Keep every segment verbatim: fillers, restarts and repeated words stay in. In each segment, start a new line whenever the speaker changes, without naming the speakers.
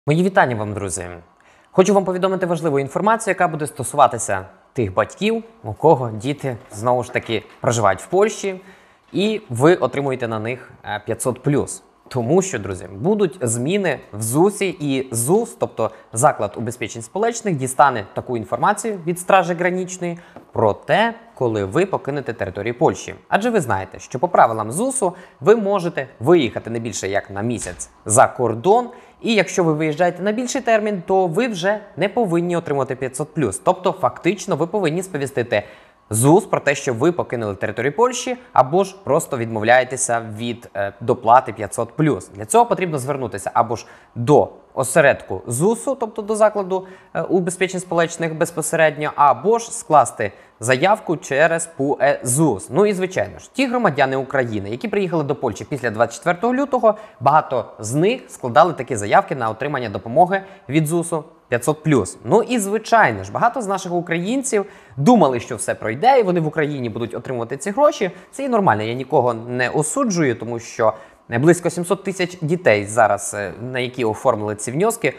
Мої вітання вам, друзі! Хочу вам повідомити важливу інформацію, яка буде стосуватися тих батьків, у кого діти, знову ж таки, проживають в Польщі, і ви отримуєте на них п'ятсот плюс. Тому що, друзі, будуть зміни в ЗУСі, і ЗУС, тобто Заклад убезпечень сполечних, дістане таку інформацію від Стражі Гранічної про те, коли ви покинете територію Польщі. Адже ви знаєте, що по правилам ЗУСу ви можете виїхати не більше як на місяць за кордон, і якщо ви виїжджаєте на більший термін, то ви вже не повинні отримати п'ятсот плюс. Тобто, фактично, ви повинні сповістити ЗУС про те, що ви покинули територію Польщі, або ж просто відмовляєтеся від е, доплати п'ятсот плюс. Для цього потрібно звернутися або ж до осередку ЗУСу, тобто до закладу е, убезпечень сполечних безпосередньо, або ж скласти заявку через ПУЕ ЗУС. Ну і звичайно ж, ті громадяни України, які приїхали до Польщі після двадцять четвертого лютого, багато з них складали такі заявки на отримання допомоги від ЗУСу п'ятсот плюс. Ну і звичайно ж, багато з наших українців думали, що все пройде, і вони в Україні будуть отримувати ці гроші. Це і нормально, я нікого не осуджую, тому що близько сімсот тисяч дітей зараз, на які оформили ці внески,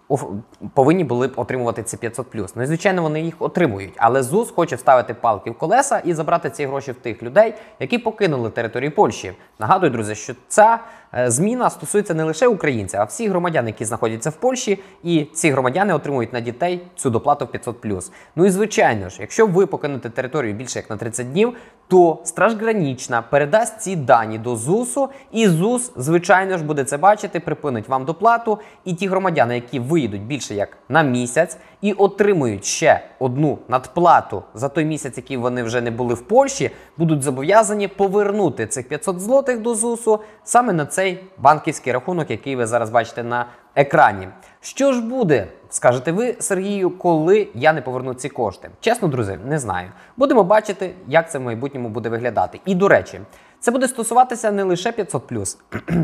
повинні були б отримувати ці п'ятсот плюс. Ну і, звичайно, вони їх отримують. Але ЗУС хоче вставити палки в колеса і забрати ці гроші в тих людей, які покинули територію Польщі. Нагадую, друзі, що ця зміна стосується не лише українців, а всіх громадян, які знаходяться в Польщі, і ці громадяни отримують на дітей цю доплату в п'ятсот плюс. Ну і, звичайно ж, якщо ви покинете територію більше як на тридцять днів, то Страж Гранічна передасть ці дані до ЗУСу, і ЗУС, звичайно ж, буде це бачити, припинить вам доплату, і ті громадяни, які виїдуть більше як на місяць і отримують ще одну надплату за той місяць, який вони вже не були в Польщі, будуть зобов'язані повернути цих п'ятсот злотих до ЗУСу саме на цей банківський рахунок, який ви зараз бачите на екрані. Що ж буде, скажете ви, Сергію, коли я не поверну ці кошти? Чесно, друзі, не знаю. Будемо бачити, як це в майбутньому буде виглядати. І, до речі, це буде стосуватися не лише п'ятсот плюс,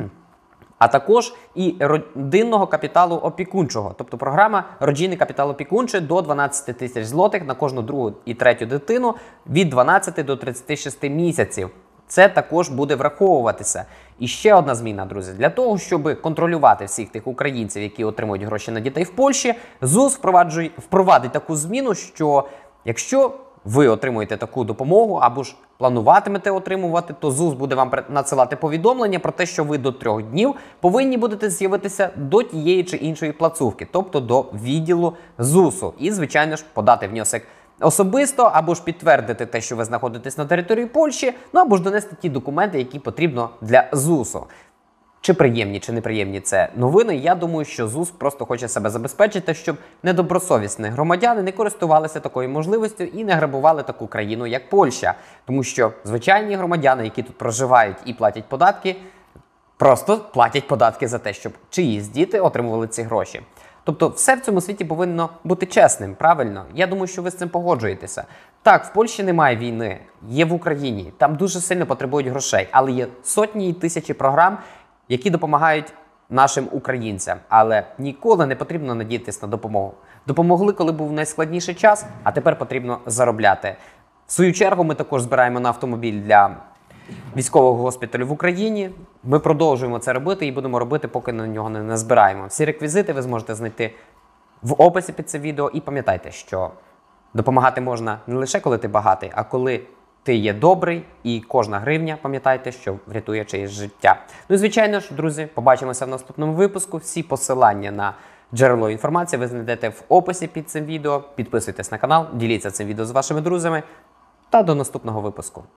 а також і родинного капіталу опікунчого. Тобто програма «Родинний капітал опікунчий» до дванадцяти тисяч злотих на кожну другу і третю дитину від дванадцяти до тридцяти шести місяців. Це також буде враховуватися. І ще одна зміна, друзі. Для того, щоб контролювати всіх тих українців, які отримують гроші на дітей в Польщі, ЗУС впровадить таку зміну, що якщо ви отримуєте таку допомогу або ж плануватимете отримувати, то ЗУС буде вам надсилати повідомлення про те, що ви до трьох днів повинні будете з'явитися до тієї чи іншої плацувки, тобто до відділу ЗУСу. І, звичайно ж, подати внесок особисто, або ж підтвердити те, що ви знаходитесь на території Польщі, ну або ж донести ті документи, які потрібно для ЗУСу. Чи приємні, чи неприємні це новини, я думаю, що ЗУС просто хоче себе забезпечити, щоб недобросовісні громадяни не користувалися такою можливістю і не грабували таку країну, як Польща. Тому що звичайні громадяни, які тут проживають і платять податки, просто платять податки за те, щоб чиїсь діти отримували ці гроші. Тобто все в цьому світі повинно бути чесним, правильно? Я думаю, що ви з цим погоджуєтеся. Так, в Польщі немає війни, є в Україні, там дуже сильно потребують грошей, але є сотні і тисячі програм, які допомагають нашим українцям. Але ніколи не потрібно надіятися на допомогу. Допомогли, коли був найскладніший час, а тепер потрібно заробляти. В свою чергу ми також збираємо на автомобіль для військового госпіталю в Україні. Ми продовжуємо це робити і будемо робити, поки на нього не збираємо. Всі реквізити ви зможете знайти в описі під це відео. І пам'ятайте, що допомагати можна не лише коли ти багатий, а коли ти є добрий, і кожна гривня, пам'ятайте, що врятує чиєсь життя. Ну і, звичайно ж, друзі, побачимося в наступному випуску. Всі посилання на джерело інформації ви знайдете в описі під цим відео. Підписуйтесь на канал, діліться цим відео з вашими друзями. Та до наступного випуску.